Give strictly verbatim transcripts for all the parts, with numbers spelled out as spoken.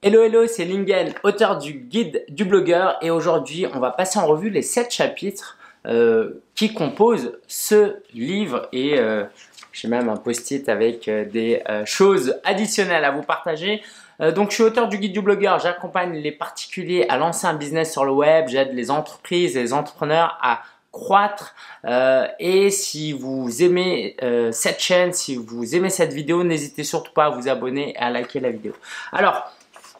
Hello hello, c'est Lingen, auteur du guide du blogueur, et aujourd'hui on va passer en revue les sept chapitres euh, qui composent ce livre, et euh, j'ai même un post-it avec euh, des euh, choses additionnelles à vous partager. Euh, donc je suis auteur du guide du blogueur, j'accompagne les particuliers à lancer un business sur le web, j'aide les entreprises et les entrepreneurs à croître, euh, et si vous aimez euh, cette chaîne, si vous aimez cette vidéo, n'hésitez surtout pas à vous abonner et à liker la vidéo. Alors,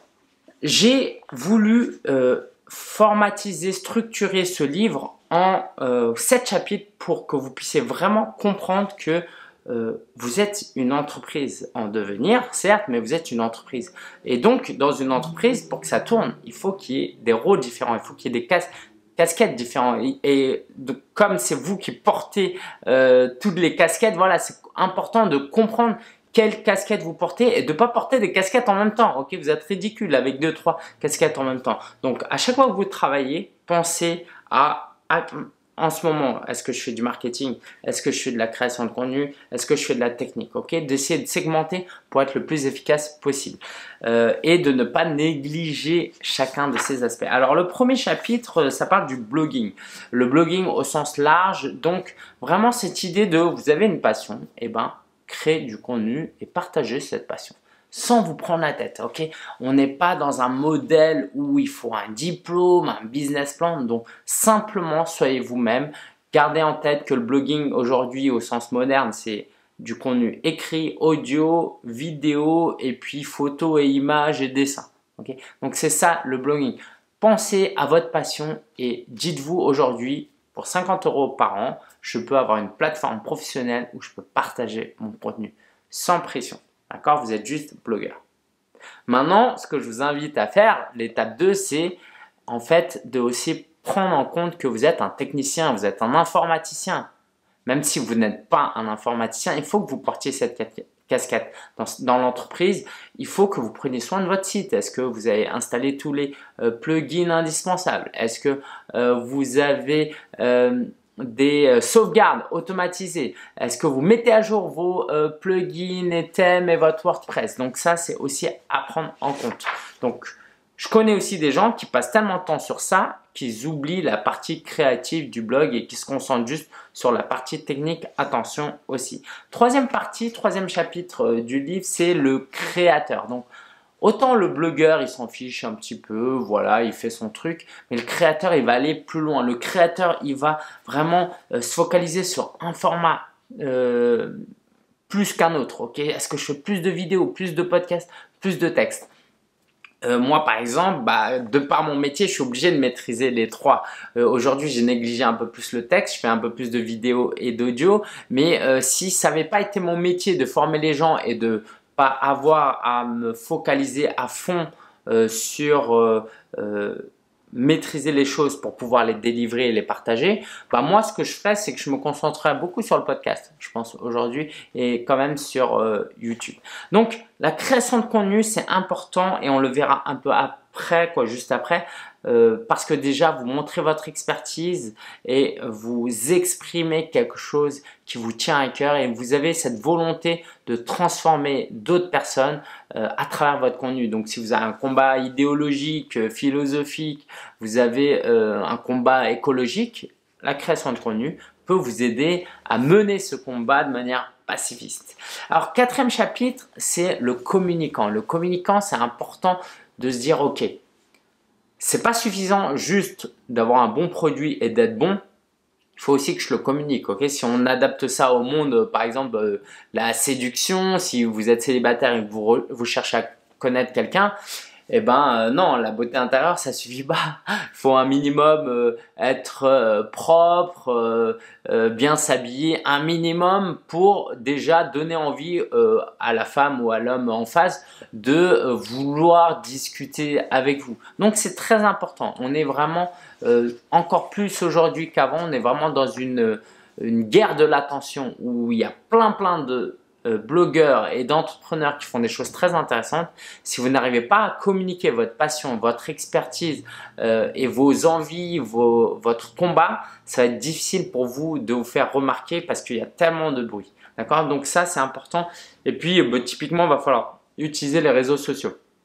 j'ai voulu euh, formatiser, structurer ce livre en euh, sept chapitres pour que vous puissiez vraiment comprendre que euh, vous êtes une entreprise en devenir, certes, mais vous êtes une entreprise. Et donc, dans une entreprise, pour que ça tourne, il faut qu'il y ait des rôles différents, il faut qu'il y ait des cas casquettes différentes. Et de, comme c'est vous qui portez euh, toutes les casquettes, voilà, c'est important de comprendre quelle casquette vous portez et de ne pas porter des casquettes en même temps. Ok, vous êtes ridicule avec deux, trois casquettes en même temps. Donc, à chaque fois que vous travaillez, pensez à, à en ce moment, est-ce que je fais du marketing? Est-ce que je fais de la création de contenu? Est-ce que je fais de la technique? Ok, d'essayer de segmenter pour être le plus efficace possible euh, et de ne pas négliger chacun de ces aspects. Alors, le premier chapitre, ça parle du blogging. Le blogging au sens large. Donc, vraiment cette idée de vous avez une passion, et ben créer du contenu et partager cette passion sans vous prendre la tête, ok? On n'est pas dans un modèle où il faut un diplôme, un business plan, donc simplement soyez vous-même. Gardez en tête que le blogging aujourd'hui au sens moderne, c'est du contenu écrit, audio, vidéo et puis photos et images et dessins, ok? Donc c'est ça le blogging. Pensez à votre passion et dites-vous aujourd'hui, pour cinquante euros par an, je peux avoir une plateforme professionnelle où je peux partager mon contenu sans pression. D'accord? Vous êtes juste blogueur. Maintenant, ce que je vous invite à faire, l'étape deux, c'est en fait de aussi prendre en compte que vous êtes un technicien, vous êtes un informaticien. Même si vous n'êtes pas un informaticien, il faut que vous portiez cette casquette. Dans, dans l'entreprise, il faut que vous preniez soin de votre site. Est-ce que vous avez installé tous les euh, plugins indispensables? Est-ce que euh, vous avez euh, des euh, sauvegardes automatisées? Est-ce que vous mettez à jour vos euh, plugins et thèmes et votre WordPress? Donc ça, c'est aussi à prendre en compte. Donc, je connais aussi des gens qui passent tellement de temps sur ça qu'ils oublient la partie créative du blog et qui se concentrent juste sur la partie technique. Attention aussi. Troisième partie, troisième chapitre euh, du livre, c'est le créateur. Donc, autant le blogueur, il s'en fiche un petit peu, voilà, il fait son truc, mais le créateur, il va aller plus loin. Le créateur, il va vraiment euh, se focaliser sur un format euh, plus qu'un autre. Ok, est-ce que je fais plus de vidéos, plus de podcasts, plus de textes? Euh, moi, par exemple, bah, de par mon métier, je suis obligé de maîtriser les trois. Euh, aujourd'hui, j'ai négligé un peu plus le texte, je fais un peu plus de vidéos et d'audio. Mais euh, si ça n'avait pas été mon métier de former les gens et de pas avoir à me focaliser à fond euh, sur euh, euh, maîtriser les choses pour pouvoir les délivrer et les partager, bah moi ce que je ferais, c'est que je me concentrerais beaucoup sur le podcast, je pense aujourd'hui, et quand même sur euh, YouTube. Donc la création de contenu, c'est important et on le verra un peu après, quoi, juste après, euh, parce que déjà vous montrez votre expertise et vous exprimez quelque chose qui vous tient à cœur et vous avez cette volonté de transformer d'autres personnes euh, à travers votre contenu. Donc si vous avez un combat idéologique, euh, philosophique, vous avez euh, un combat écologique, la création de contenu peut vous aider à mener ce combat de manière pacifiste. Alors, quatrième chapitre, c'est le communicant. Le communicant, c'est important de se dire, ok, c'est pas suffisant juste d'avoir un bon produit et d'être bon. Il faut aussi que je le communique. Ok, si on adapte ça au monde, par exemple, euh, la séduction, si vous êtes célibataire et que vous, vous cherchez à connaître quelqu'un, eh ben euh, non, la beauté intérieure, ça suffit pas. Il faut un minimum euh, être euh, propre, euh, euh, bien s'habiller, un minimum pour déjà donner envie euh, à la femme ou à l'homme en face de euh, vouloir discuter avec vous. Donc c'est très important. On est vraiment euh, encore plus aujourd'hui qu'avant, on est vraiment dans une, une guerre de l'attention où il y a plein plein de blogueurs et d'entrepreneurs qui font des choses très intéressantes. Si vous n'arrivez pas à communiquer votre passion, votre expertise euh, et vos envies, vos, votre combat, ça va être difficile pour vous de vous faire remarquer parce qu'il y a tellement de bruit. D'accord? Donc ça, c'est important. Et puis, bah, typiquement, il va falloir utiliser les réseaux sociaux.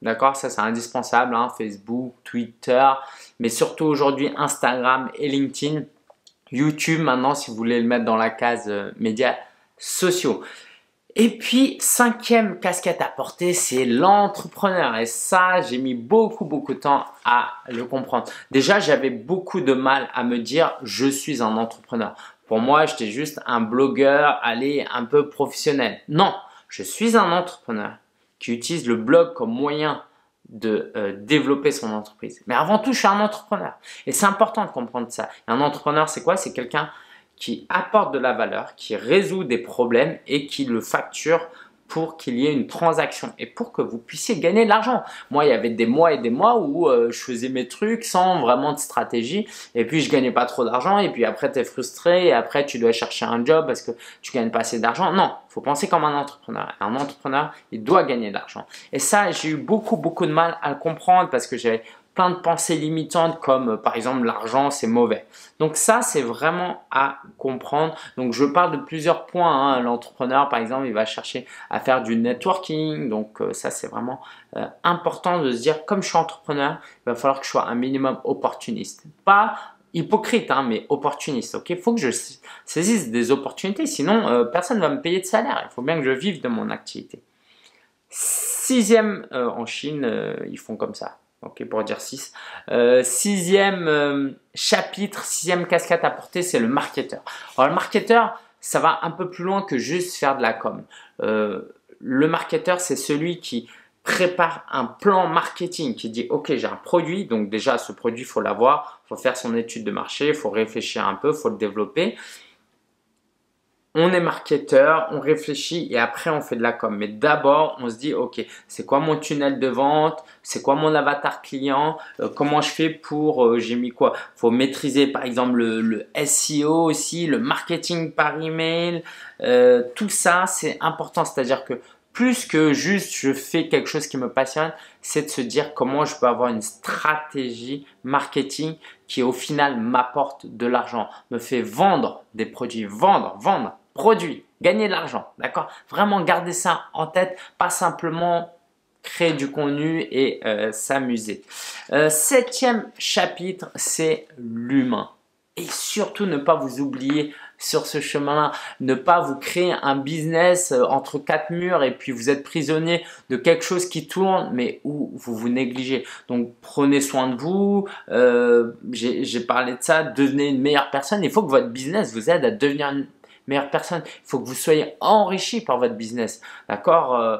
D'accord, ça c'est indispensable, hein, Facebook, Twitter, mais surtout aujourd'hui Instagram et LinkedIn. YouTube maintenant si vous voulez le mettre dans la case euh, médias sociaux. Et puis, cinquième casquette à porter, c'est l'entrepreneur. Et ça, j'ai mis beaucoup, beaucoup de temps à le comprendre. Déjà, j'avais beaucoup de mal à me dire « je suis un entrepreneur ». Pour moi, j'étais juste un blogueur, allez, un peu professionnel. Non, je suis un entrepreneur qui utilise le blog comme moyen de euh, développer son entreprise. Mais avant tout, je suis un entrepreneur. Et c'est important de comprendre ça. Et un entrepreneur, c'est quoi? C'est quelqu'un qui apporte de la valeur, qui résout des problèmes et qui le facture pour qu'il y ait une transaction et pour que vous puissiez gagner de l'argent. Moi, il y avait des mois et des mois où euh, je faisais mes trucs sans vraiment de stratégie et puis je gagnais pas trop d'argent et puis après tu es frustré et après tu dois chercher un job parce que tu gagnes pas assez d'argent. Non, il faut penser comme un entrepreneur. Un entrepreneur, il doit gagner de l'argent. Et ça, j'ai eu beaucoup, beaucoup de mal à le comprendre parce que j'avais plein de pensées limitantes comme euh, par exemple l'argent c'est mauvais. Donc ça c'est vraiment à comprendre. Donc je parle de plusieurs points. Hein. L'entrepreneur par exemple il va chercher à faire du networking. Donc euh, ça c'est vraiment euh, important de se dire comme je suis entrepreneur il va falloir que je sois un minimum opportuniste. Pas hypocrite hein, mais opportuniste. Ok, il faut que je saisisse des opportunités sinon euh, personne ne va me payer de salaire. Il faut bien que je vive de mon activité. Sixième euh, en Chine euh, ils font comme ça. Ok, pour dire six. Euh, sixième euh, chapitre, sixième casquette à porter, c'est le marketeur. Alors le marketeur, ça va un peu plus loin que juste faire de la com. Euh, le marketeur, c'est celui qui prépare un plan marketing, qui dit ok, j'ai un produit, donc déjà ce produit, il faut l'avoir, il faut faire son étude de marché, il faut réfléchir un peu, il faut le développer. On est marketeur, on réfléchit et après on fait de la com. Mais d'abord, on se dit, ok, c'est quoi mon tunnel de vente? C'est quoi mon avatar client? euh, Comment je fais pour, euh, j'ai mis quoi? Faut maîtriser par exemple le, le S E O aussi, le marketing par email. Euh, tout ça, c'est important. C'est-à-dire que plus que juste je fais quelque chose qui me passionne, c'est de se dire comment je peux avoir une stratégie marketing qui au final m'apporte de l'argent, me fait vendre des produits, vendre, vendre. Produit, gagner de l'argent, d'accord? Vraiment garder ça en tête, pas simplement créer du contenu et euh, s'amuser. Euh, septième chapitre, c'est l'humain. Et surtout, ne pas vous oublier sur ce chemin-là, ne pas vous créer un business entre quatre murs et puis vous êtes prisonnier de quelque chose qui tourne mais où vous vous négligez. Donc, prenez soin de vous, euh, j'ai parlé de ça, devenez une meilleure personne. Il faut que votre business vous aide à devenir une meilleure personne. Il faut que vous soyez enrichi par votre business. D'accord? euh,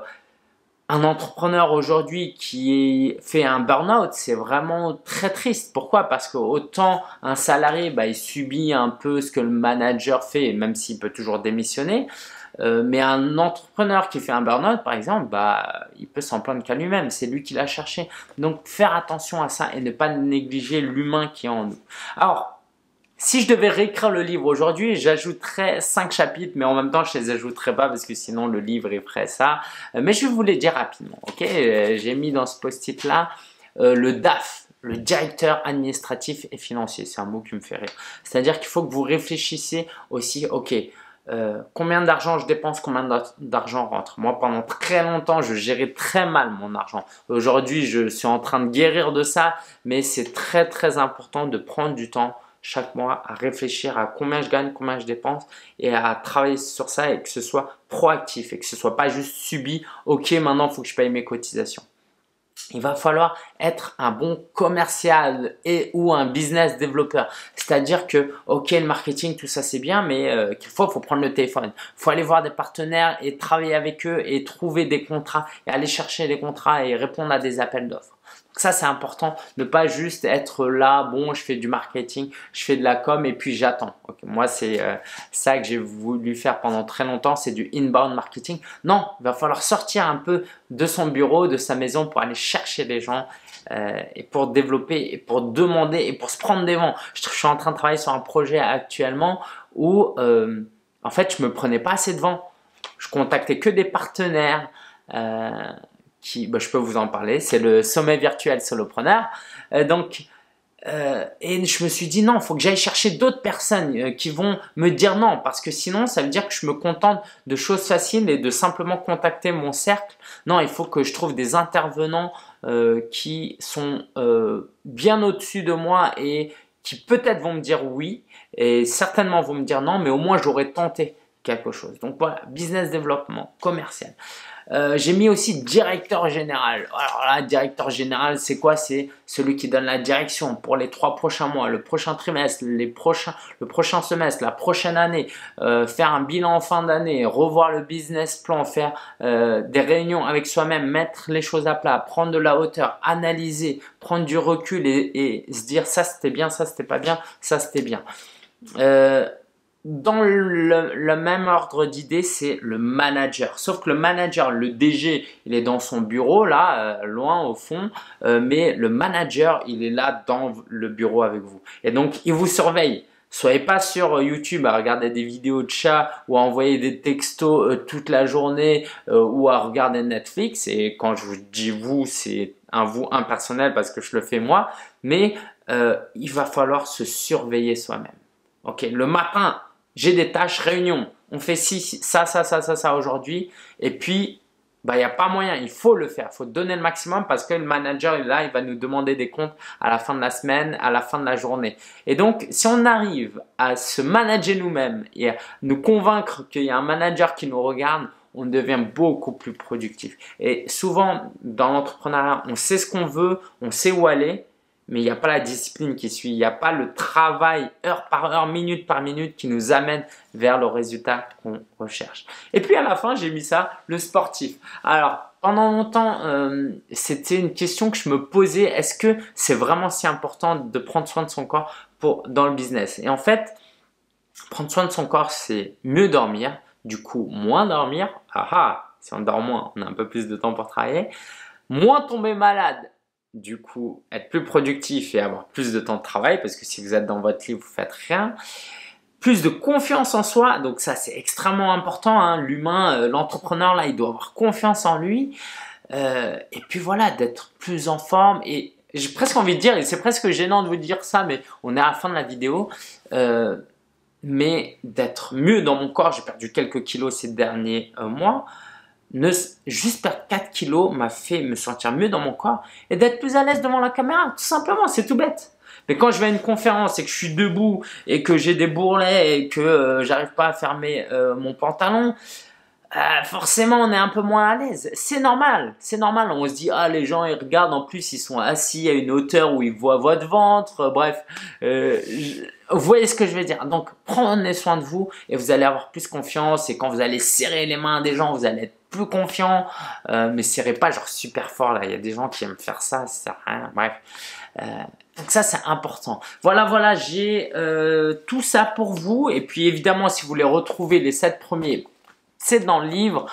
Un entrepreneur aujourd'hui qui fait un burn-out, c'est vraiment très triste. Pourquoi? Parce que autant un salarié, bah, il subit un peu ce que le manager fait, même s'il peut toujours démissionner. Euh, mais un entrepreneur qui fait un burn-out, par exemple, bah, il peut s'en plaindre qu'à lui-même. C'est lui qui l'a cherché. Donc, faire attention à ça et ne pas négliger l'humain qui est en nous. Alors, si je devais réécrire le livre aujourd'hui, j'ajouterais cinq chapitres, mais en même temps, je ne les ajouterais pas parce que sinon le livre il ferait ça. Mais je vais vous les dire rapidement. Ok, j'ai mis dans ce post-it là euh, le D A F, le directeur administratif et financier. C'est un mot qui me fait rire. C'est-à-dire qu'il faut que vous réfléchissiez aussi. Ok. Euh, combien d'argent je dépense, combien d'argent rentre. Moi, pendant très longtemps, je gérais très mal mon argent. Aujourd'hui, je suis en train de guérir de ça, mais c'est très très important de prendre du temps chaque mois à réfléchir à combien je gagne, combien je dépense et à travailler sur ça et que ce soit proactif et que ce soit pas juste subi. Ok, maintenant il faut que je paye mes cotisations. Il va falloir être un bon commercial et ou un business développeur. C'est-à-dire que, ok, le marketing, tout ça c'est bien, mais euh, quelquefois il faut prendre le téléphone. Il faut aller voir des partenaires et travailler avec eux et trouver des contrats et aller chercher des contrats et répondre à des appels d'offres. Donc ça, c'est important, ne pas juste être là, bon, je fais du marketing, je fais de la com et puis j'attends. Okay, moi, c'est euh, ça que j'ai voulu faire pendant très longtemps, c'est du inbound marketing. Non, il va falloir sortir un peu de son bureau, de sa maison pour aller chercher des gens euh, et pour développer et pour demander et pour se prendre des vents. Je, je suis en train de travailler sur un projet actuellement où, euh, en fait, je me prenais pas assez de vents. Je contactais que des partenaires. Euh, Qui, bah, je peux vous en parler, c'est le sommet virtuel solopreneur. Euh, donc, euh, et je me suis dit non, il faut que j'aille chercher d'autres personnes euh, qui vont me dire non, parce que sinon, ça veut dire que je me contente de choses faciles et de simplement contacter mon cercle. Non, il faut que je trouve des intervenants euh, qui sont euh, bien au-dessus de moi et qui peut-être vont me dire oui et certainement vont me dire non, mais au moins j'aurais tenté quelque chose. Donc voilà, business développement, commercial. Euh, j'ai mis aussi directeur général. Alors là, directeur général, c'est quoi? C'est celui qui donne la direction pour les trois prochains mois, le prochain trimestre, les prochains, le prochain semestre, la prochaine année, euh, faire un bilan en fin d'année, revoir le business plan, faire euh, des réunions avec soi-même, mettre les choses à plat, prendre de la hauteur, analyser, prendre du recul et, et se dire ça c'était bien, ça c'était pas bien, ça c'était bien. Euh, Dans le, le même ordre d'idée, c'est le manager. Sauf que le manager, le D G, il est dans son bureau, là, euh, loin au fond. Euh, mais le manager, il est là dans le bureau avec vous. Et donc, il vous surveille. Soyez pas sur YouTube à regarder des vidéos de chats ou à envoyer des textos euh, toute la journée euh, ou à regarder Netflix. Et quand je vous dis vous, c'est un vous impersonnel parce que je le fais moi. Mais euh, il va falloir se surveiller soi-même. Ok, le matin, j'ai des tâches, réunion, on fait ci, ça, ça, ça, ça, ça aujourd'hui. Et puis, bah, il n'y a pas moyen, il faut le faire, il faut donner le maximum parce que le manager est là, il va nous demander des comptes à la fin de la semaine, à la fin de la journée. Et donc, si on arrive à se manager nous-mêmes et à nous convaincre qu'il y a un manager qui nous regarde, on devient beaucoup plus productif. Et souvent, dans l'entrepreneuriat, on sait ce qu'on veut, on sait où aller. Mais il n'y a pas la discipline qui suit, il n'y a pas le travail heure par heure, minute par minute qui nous amène vers le résultat qu'on recherche. Et puis à la fin, j'ai mis ça, le sportif. Alors, pendant longtemps, euh, c'était une question que je me posais, est-ce que c'est vraiment si important de prendre soin de son corps pour, dans le business? Et en fait, prendre soin de son corps, c'est mieux dormir, du coup moins dormir. Ah ah, si on dort moins, on a un peu plus de temps pour travailler. Moins tomber malade. Du coup, être plus productif et avoir plus de temps de travail parce que si vous êtes dans votre lit, vous faites rien. Plus de confiance en soi, donc ça c'est extrêmement important. Hein. L'humain, euh, l'entrepreneur là, il doit avoir confiance en lui. Euh, et puis voilà, d'être plus en forme. Et j'ai presque envie de dire, et c'est presque gênant de vous dire ça, mais on est à la fin de la vidéo. Euh, mais d'être mieux dans mon corps, j'ai perdu quelques kilos ces derniers euh, mois. Ne, juste perdre quatre kilos m'a fait me sentir mieux dans mon corps et d'être plus à l'aise devant la caméra, tout simplement, c'est tout bête. Mais quand je vais à une conférence et que je suis debout et que j'ai des bourrelets et que euh, j'arrive pas à fermer euh, mon pantalon, euh, forcément on est un peu moins à l'aise. C'est normal, c'est normal. On se dit ah les gens ils regardent, en plus ils sont assis à une hauteur où ils voient votre ventre. Bref, euh, je, vous voyez ce que je veux dire. Donc prenez soin de vous et vous allez avoir plus confiance. Et quand vous allez serrer les mains des gens, vous allez être plus confiant. Euh, mais serrez pas genre super fort là. Il y a des gens qui aiment faire ça, ça sert à rien. Bref. Euh, donc ça c'est important. Voilà, voilà, j'ai euh, tout ça pour vous. Et puis évidemment, si vous voulez retrouver les sept premiers, c'est dans le livre.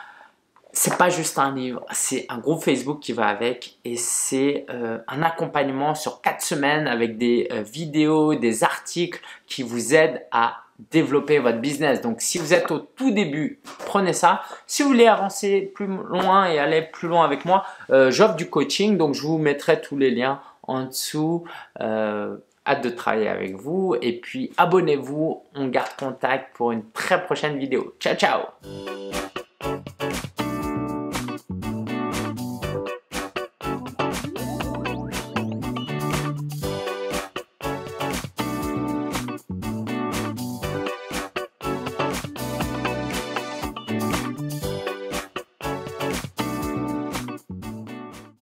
C'est pas juste un livre, c'est un groupe Facebook qui va avec et c'est euh, un accompagnement sur quatre semaines avec des euh, vidéos, des articles qui vous aident à développer votre business. Donc si vous êtes au tout début, prenez ça. Si vous voulez avancer plus loin et aller plus loin avec moi, euh, j'offre du coaching, donc je vous mettrai tous les liens en dessous. Euh, hâte de travailler avec vous et puis abonnez-vous, on garde contact pour une très prochaine vidéo. Ciao, ciao!